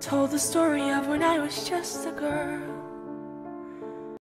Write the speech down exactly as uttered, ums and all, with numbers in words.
Told the story of when I was just a girl.